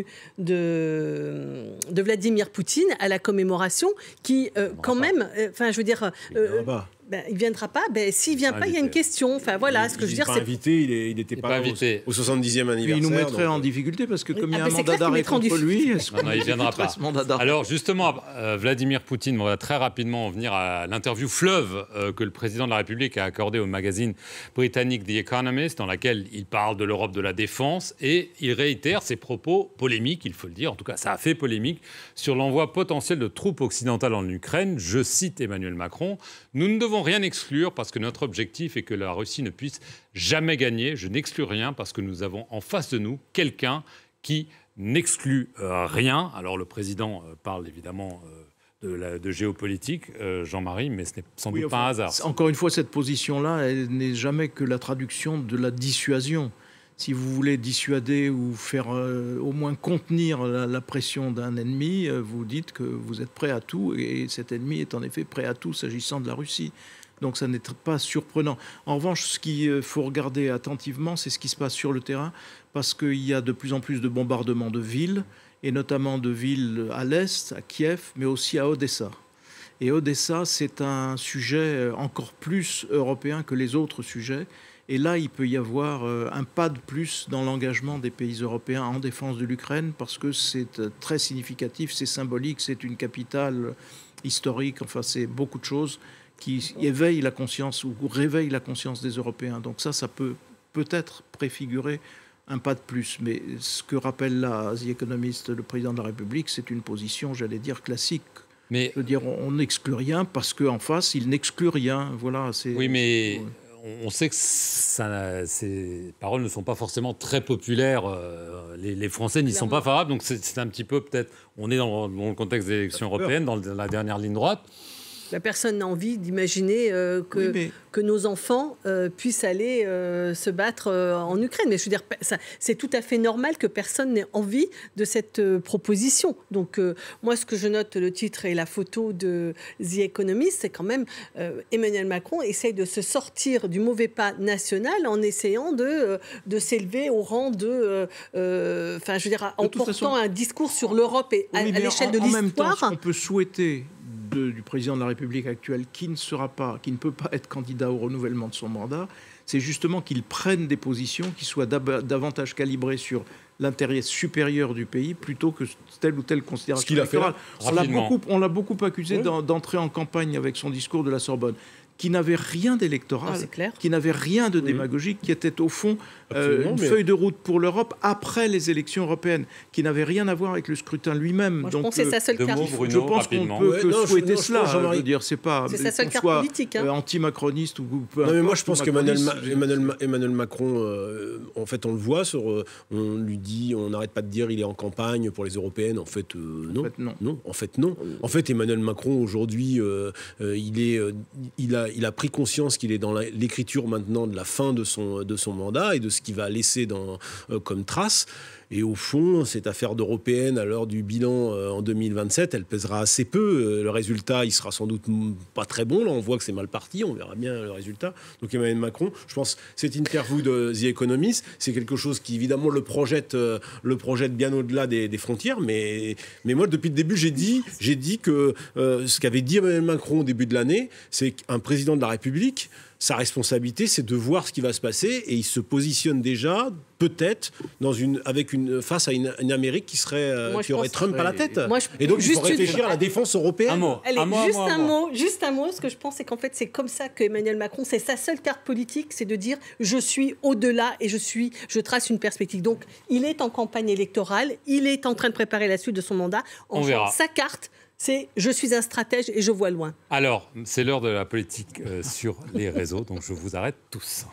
de, de Vladimir Poutine à la commémoration qui, euh, quand même... Enfin, euh, je veux dire... Euh, Ben, il ne viendra pas. Ben, s'il ne vient pas, il y a une question. Enfin, voilà, il, ce que je veux il dire, pas c'est... invité, il n'était pas, pas invité au, au soixante-dixième anniversaire. Il nous mettrait donc... en difficulté parce que comme ah, il y a un mandat d'arrêt contre lui... Non, non, il ne viendra pas. Alors, justement, euh, Vladimir Poutine, on va très rapidement en venir à l'interview fleuve euh, que le président de la République a accordée au magazine britannique The Economist, dans laquelle il parle de l'Europe de la défense et il réitère ses propos polémiques, il faut le dire, en tout cas, ça a fait polémique, sur l'envoi potentiel de troupes occidentales en Ukraine. Je cite Emmanuel Macron, « Nous ne devons rien exclure parce que notre objectif est que la Russie ne puisse jamais gagner. Je n'exclus rien parce que nous avons en face de nous quelqu'un qui n'exclut euh, rien. » Alors le président euh, parle évidemment euh, de, la, de géopolitique, euh, Jean-Marie, mais ce n'est sans oui, doute enfin, pas un hasard. Encore une fois, cette position-là, elle n'est jamais que la traduction de la dissuasion. si vous voulez dissuader ou faire euh, au moins contenir la, la pression d'un ennemi, euh, vous dites que vous êtes prêt à tout, et cet ennemi est en effet prêt à tout s'agissant de la Russie. Donc ça n'est pas surprenant. En revanche, ce qu'il faut regarder attentivement, c'est ce qui se passe sur le terrain, parce qu'il y a de plus en plus de bombardements de villes, et notamment de villes à l'est, à Kiev, mais aussi à Odessa. Et Odessa, c'est un sujet encore plus européen que les autres sujets. Et là, il peut y avoir un pas de plus dans l'engagement des pays européens en défense de l'Ukraine, parce que c'est très significatif, c'est symbolique, c'est une capitale historique, enfin c'est beaucoup de choses qui éveillent la conscience ou réveillent la conscience des Européens. Donc ça, ça peut peut-être préfigurer un pas de plus. Mais ce que rappelle là The Economist, le président de la République, c'est une position, j'allais dire, classique. Mais je veux dire, on n'exclut rien parce qu'en face, il n'exclut rien. Voilà. Oui, mais on sait que ça, ces paroles ne sont pas forcément très populaires. Les, les Français n'y sont pas favorables. Donc c'est un petit peu peut-être. On est dans, dans le contexte des élections européennes, dans la dernière ligne droite. La personne n'a envie d'imaginer euh, que, oui, mais... que nos enfants euh, puissent aller euh, se battre euh, en Ukraine. Mais je veux dire, c'est tout à fait normal que personne n'ait envie de cette euh, proposition. Donc, euh, moi, ce que je note, le titre et la photo de The Economist, c'est quand même euh, Emmanuel Macron essaye de se sortir du mauvais pas national en essayant de, euh, de s'élever au rang de... Enfin, euh, euh, je veux dire, en portant façon... un discours sur l'Europe et à, oui, à l'échelle de l'histoire. En même temps, ce qu'on peut souhaiter... De, du président de la République actuelle qui ne sera pas, qui ne peut pas être candidat au renouvellement de son mandat, c'est justement qu'il prenne des positions qui soient davantage calibrées sur l'intérêt supérieur du pays plutôt que telle ou telle considération Ce qu'il a fait là, on l'a beaucoup, on l'a beaucoup accusé oui. d'entrer en campagne avec son discours de la Sorbonne, qui n'avait rien d'électoral, ah, qui n'avait rien de démagogique, oui. qui était au fond euh, une mais... feuille de route pour l'Europe après les élections européennes, qui n'avait rien à voir avec le scrutin lui-même. Donc, je pense que c'est sa seule carte. Bruno, je pense qu'on ne peut ouais, que non, souhaiter non, cela. Je veux dire, c'est pas c'est sa seule carte soit politique. Hein. Anti-macroniste ou peu non, mais moi, je pense qu'Emmanuel Ma Emmanuel, Emmanuel Macron, euh, en fait, on le voit, sur, euh, on lui dit, on n'arrête pas de dire, il est en campagne pour les européennes. En fait, euh, non. En fait, non. non. En fait, non. En fait, Emmanuel Macron aujourd'hui, euh, euh, il est, euh, il a il a pris conscience qu'il est dans l'écriture maintenant de la fin de son, de son mandat et de ce qu'il va laisser dans, euh, comme trace. Et au fond, cette affaire d'européenne, à l'heure du bilan euh, en deux mille vingt-sept, elle pèsera assez peu. Euh, le résultat, il sera sans doute pas très bon. Là, on voit que c'est mal parti. On verra bien le résultat. Donc Emmanuel Macron, je pense, cette interview de The Economist, c'est quelque chose qui, évidemment, le projette, euh, le projette bien au-delà des, des frontières. Mais, mais moi, depuis le début, j'ai dit, j'ai dit que euh, ce qu'avait dit Emmanuel Macron au début de l'année, c'est qu'un président de la République, sa responsabilité, c'est de voir ce qui va se passer, et il se positionne déjà, peut-être, dans une, avec une, face à une, une Amérique qui, serait, euh, Moi, qui aurait Trump à la tête. Moi, je, et donc, il faut réfléchir une... à la défense européenne. Un mot. Allez, un mot, juste, un, un mot, juste un mot. Ce que je pense, c'est qu'en fait, c'est comme ça qu'Emmanuel Macron, c'est sa seule carte politique, c'est de dire « je suis au-delà et je, suis, je trace une perspective ». Donc, il est en campagne électorale, il est en train de préparer la suite de son mandat. En On verra. Sa carte... c'est « je suis un stratège et je vois loin ». Alors, c'est l'heure de la politique euh, sur les réseaux, donc je vous arrête tous.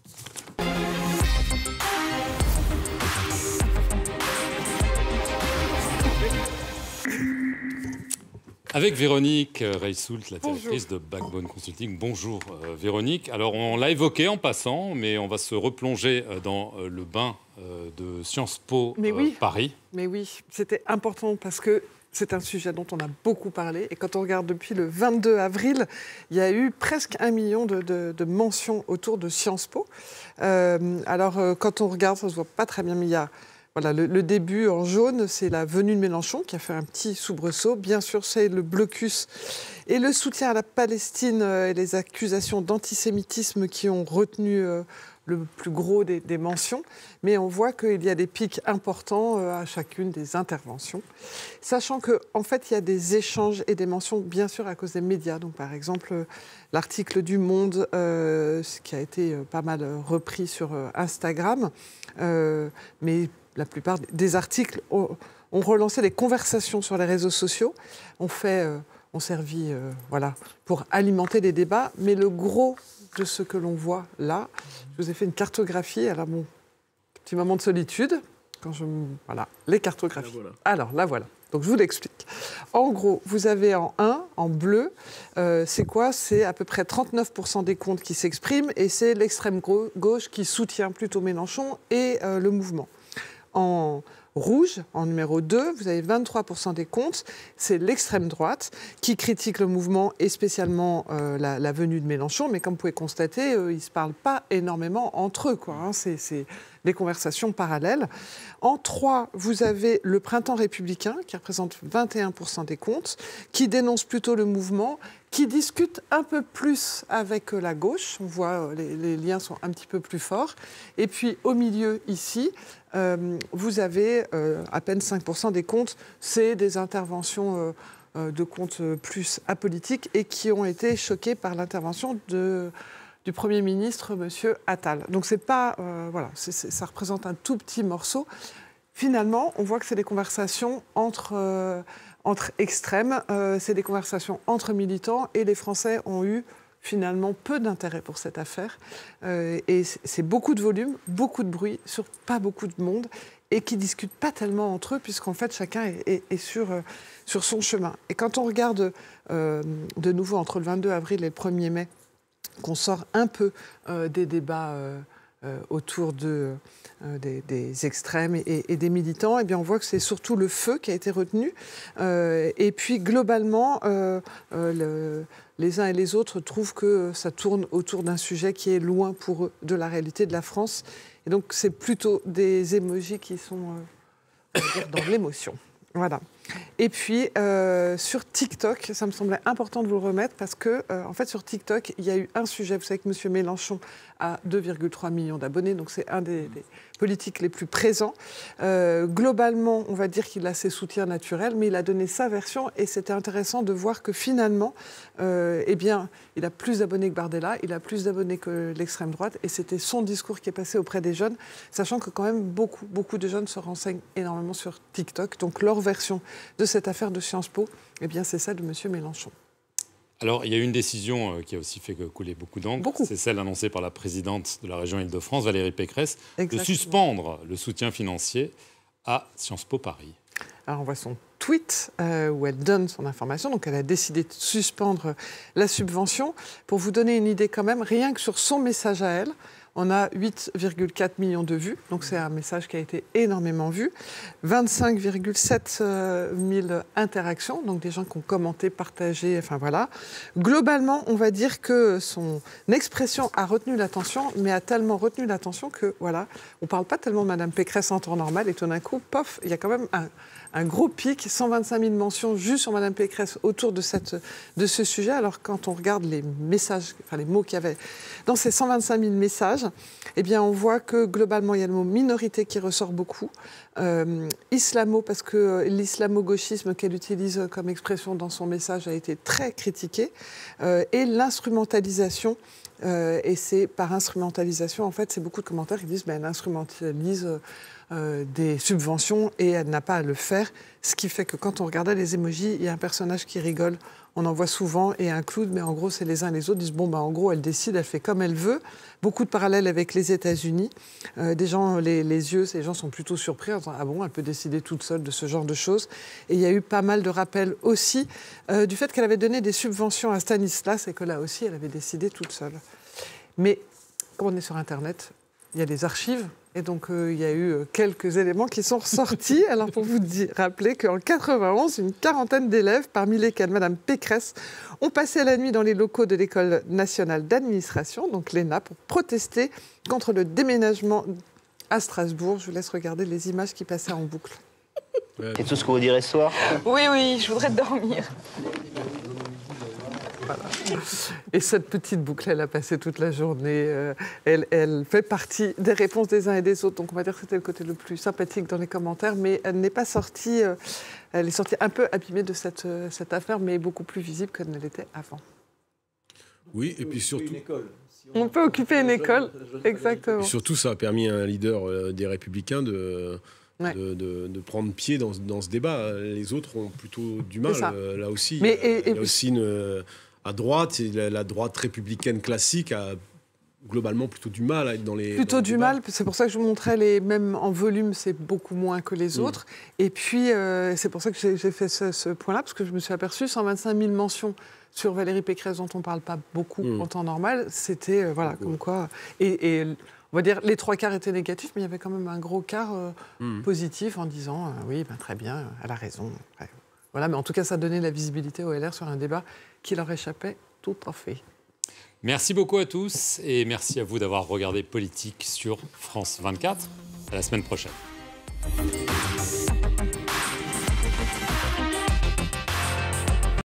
Avec Véronique Reissoult, la directrice de Backbone Consulting. Bonjour euh, Véronique. Alors, on l'a évoqué en passant, mais on va se replonger euh, dans euh, le bain euh, de Sciences Po mais oui, euh, Paris. Mais oui, c'était important parce que c'est un sujet dont on a beaucoup parlé. Et quand on regarde depuis le vingt-deux avril, il y a eu presque un million de, de, de mentions autour de Sciences Po. Euh, alors, euh, quand on regarde, ça ne se voit pas très bien, mais il y a voilà, le, le début en jaune, c'est la venue de Mélenchon qui a fait un petit soubresaut. Bien sûr, c'est le blocus et le soutien à la Palestine euh, et les accusations d'antisémitisme qui ont retenu euh, le plus gros des, des mentions, mais on voit qu'il y a des pics importants euh, à chacune des interventions, sachant qu'en en fait, il y a des échanges et des mentions, bien sûr, à cause des médias. Donc, par exemple, euh, l'article du Monde, euh, qui a été euh, pas mal euh, repris sur euh, Instagram, euh, mais la plupart des articles ont, ont relancé les conversations sur les réseaux sociaux, ont fait, euh, ont servi, euh, voilà, pour alimenter les débats, mais le gros de ce que l'on voit là. Je vous ai fait une cartographie. Alors, mon petit moment de solitude, quand je... Voilà, les cartographies. La voilà. Alors, là, voilà. Donc, je vous l'explique. En gros, vous avez en un en bleu, euh, c'est quoi? C'est à peu près trente-neuf pour cent des comptes qui s'expriment et c'est l'extrême gauche qui soutient plutôt Mélenchon et euh, le mouvement. En rouge, en numéro deux, vous avez vingt-trois pour cent des comptes, c'est l'extrême droite qui critique le mouvement et spécialement euh, la, la venue de Mélenchon, mais comme vous pouvez constater, euh, ils ne se parlent pas énormément entre eux, quoi, hein, c'est, c'est des conversations parallèles. En trois, vous avez le Printemps républicain qui représente vingt et un pour cent des comptes, qui dénonce plutôt le mouvement, qui discute un peu plus avec la gauche, on voit les, les liens sont un petit peu plus forts, et puis au milieu ici, Euh, vous avez euh, à peine cinq pour cent des comptes, c'est des interventions euh, euh, de comptes plus apolitiques et qui ont été choqués par l'intervention de, du Premier ministre, M. Attal. Donc c'est pas, euh, voilà, c'est, c'est, ça représente un tout petit morceau. Finalement, on voit que c'est des conversations entre, euh, entre extrêmes, euh, c'est des conversations entre militants et les Français ont eu finalement peu d'intérêt pour cette affaire. Euh, et c'est beaucoup de volume, beaucoup de bruit, sur pas beaucoup de monde, et qui ne discutent pas tellement entre eux, puisqu'en fait, chacun est, est, est sur, euh, sur son chemin. Et quand on regarde euh, de nouveau entre le vingt-deux avril et le premier mai, qu'on sort un peu euh, des débats euh, euh, autour de, euh, des, des extrêmes et, et des militants, eh bien, on voit que c'est surtout le feu qui a été retenu. Euh, et puis, globalement, euh, euh, le... les uns et les autres trouvent que ça tourne autour d'un sujet qui est loin pour eux de la réalité de la France. Et donc, c'est plutôt des émojis qui sont euh, on va dire, dans l'émotion. Voilà. Et puis, euh, sur TikTok, ça me semblait important de vous le remettre parce que, euh, en fait, sur TikTok, il y a eu un sujet. Vous savez que M. Mélenchon a deux virgule trois millions d'abonnés, donc c'est un des, des politiques les plus présents. Euh, globalement, on va dire qu'il a ses soutiens naturels, mais il a donné sa version et c'était intéressant de voir que finalement, euh, eh bien, il a plus d'abonnés que Bardella, il a plus d'abonnés que l'extrême droite et c'était son discours qui est passé auprès des jeunes, sachant que quand même beaucoup, beaucoup de jeunes se renseignent énormément sur TikTok. Donc leur version de cette affaire de Sciences Po, eh bien, c'est celle de M. Mélenchon. Alors, il y a une décision qui a aussi fait couler beaucoup d'encre. C'est celle annoncée par la présidente de la région Île-de-France, Valérie Pécresse, Exactement. de suspendre le soutien financier à Sciences Po Paris. Alors, on voit son tweet euh, où elle donne son information. Donc, elle a décidé de suspendre la subvention. Pour vous donner une idée quand même, rien que sur son message à elle, on a huit virgule quatre millions de vues, donc c'est un message qui a été énormément vu. vingt-cinq virgule sept mille interactions, donc des gens qui ont commenté, partagé, enfin voilà. Globalement, on va dire que son expression a retenu l'attention, mais a tellement retenu l'attention que, voilà, on ne parle pas tellement de Mme Pécresse en temps normal, et tout d'un coup, pof, il y a quand même un... un gros pic, cent vingt-cinq mille mentions juste sur Mme Pécresse autour de, cette, de ce sujet. Alors quand on regarde les messages, enfin les mots qu'il y avait dans ces cent vingt-cinq mille messages, eh bien on voit que globalement il y a le mot minorité qui ressort beaucoup. Euh, islamo, parce que l'islamo-gauchisme qu'elle utilise comme expression dans son message a été très critiqué. Euh, et l'instrumentalisation. Euh, et c'est par instrumentalisation, en fait, c'est beaucoup de commentaires qui disent ben, elle instrumentalise euh, des subventions et elle n'a pas à le faire. Ce qui fait que quand on regardait les émojis, il y a un personnage qui rigole, on en voit souvent, et un clown, mais en gros, c'est les uns et les autres, disent bon, ben, en gros, elle décide, elle fait comme elle veut. Beaucoup de parallèles avec les États-Unis. Euh, des gens, les, les yeux, ces gens sont plutôt surpris en disant ah bon, elle peut décider toute seule de ce genre de choses. Et il y a eu pas mal de rappels aussi euh, du fait qu'elle avait donné des subventions à Stanislas et que là aussi, elle avait décidé toute seule. Mais comme on est sur Internet, il y a des archives. Et donc, euh, il y a eu euh, quelques éléments qui sont ressortis. Alors, pour vous dire, rappeler qu'en quatre-vingt-onze, une quarantaine d'élèves, parmi lesquels Mme Pécresse, ont passé la nuit dans les locaux de l'École nationale d'administration, donc l'E N A, pour protester contre le déménagement à Strasbourg. Je vous laisse regarder les images qui passaient en boucle. C'est tout ce que vous direz ce soir ? Oui, oui, je voudrais dormir. Voilà. Et cette petite boucle, elle a passé toute la journée. Euh, elle, elle fait partie des réponses des uns et des autres. Donc on va dire que c'était le côté le plus sympathique dans les commentaires. Mais elle n'est pas sortie... Euh, elle est sortie un peu abîmée de cette, euh, cette affaire, mais beaucoup plus visible qu'elle ne l'était avant. Oui, et puis surtout... On, on peut occuper une école, exactement. Et surtout, ça a permis à un leader euh, des Républicains de... Ouais. De, de, de prendre pied dans, dans ce débat. Les autres ont plutôt du mal, euh, là aussi. Mais, et, il y a et... aussi une... À droite, la, la droite républicaine classique a globalement plutôt du mal à être dans les... Plutôt dans du mal, c'est pour ça que je vous montrais, les, même en volume, c'est beaucoup moins que les autres. Mmh. Et puis, euh, c'est pour ça que j'ai, j'ai fait ce, ce point-là, parce que je me suis aperçue, cent vingt-cinq mille mentions sur Valérie Pécresse, dont on ne parle pas beaucoup mmh. en temps normal, c'était, euh, voilà, mmh. comme quoi... Et, et on va dire, les trois quarts étaient négatifs, mais il y avait quand même un gros quart euh, mmh. positif en disant, euh, oui, ben, très bien, elle a raison. Ouais. Voilà, mais en tout cas, ça donnait de la visibilité au L R sur un débat qui leur échappait tout à fait. Merci beaucoup à tous et merci à vous d'avoir regardé Politique sur France vingt-quatre. À la semaine prochaine.